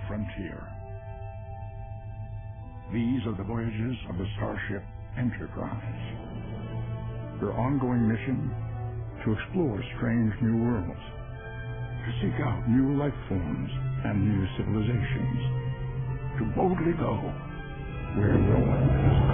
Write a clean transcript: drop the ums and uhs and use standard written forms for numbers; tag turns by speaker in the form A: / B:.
A: frontier. These are the voyages of the starship Enterprise. Their ongoing mission: to explore strange new worlds, to seek out new life forms and new civilizations, to boldly go where no one has